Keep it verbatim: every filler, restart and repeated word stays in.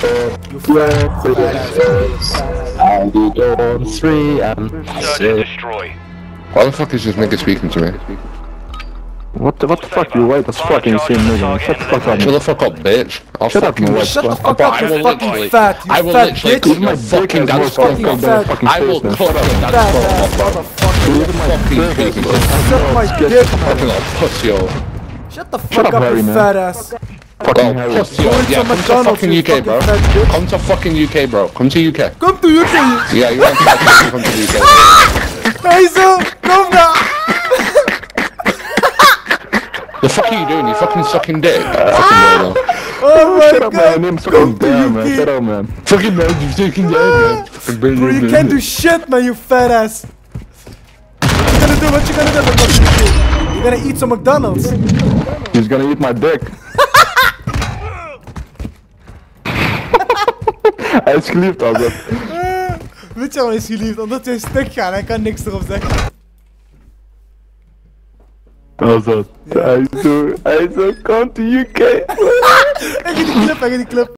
You fat, fat ass. I'll be on three and Search and destroy. Why the fuck is this nigga speaking to me? What the, what the fuck, you white as fucking same nigga, shut the fuck up. Shut the fuck up, bitch. I'll Shut up, fucking you white. Shut the fuck fuck up. up, I you will fucking literally, fat, you I will fat literally bitch. cut your fucking dance fucking phone. fat. I will cut your dance Fat phone ass off, bro. motherfucker. Fucking speaking. Suck my dick, Fucking man. up, pussy, yo. Shut the Shut fuck up, up, Harry, you man. fat ass. Fucking Well, Harry. pussy, yo. Go into Yeah, come to McDonald's, fucking you U K, fucking bro. fat bitch. Come to fucking U K, bro. Come to U K. Come to U K. Yeah, you want to come to U K. Hazel, kom nou. The fuck are you doing? You fucking sucking dick. Fucking weirdo. Oh my Shut up, man, god. name Come fucking to damn, man. U K. Shut up, man. Fucking man, you fucking dead, man. Bro, you can't do shit, man, you fat ass. What you gonna do? What you gonna do? What you gonna do? You're gonna eat some McDonald's. He's gonna eat my dick. Hij is geliefd altijd. Uh, weet je waarom hij is geliefd? Omdat hij stuk gaat, hij kan niks erop zeggen. Dat is dat. Hij is zo, hij is zo, come to U K. Hij gaat die clip, hij gaat die clip.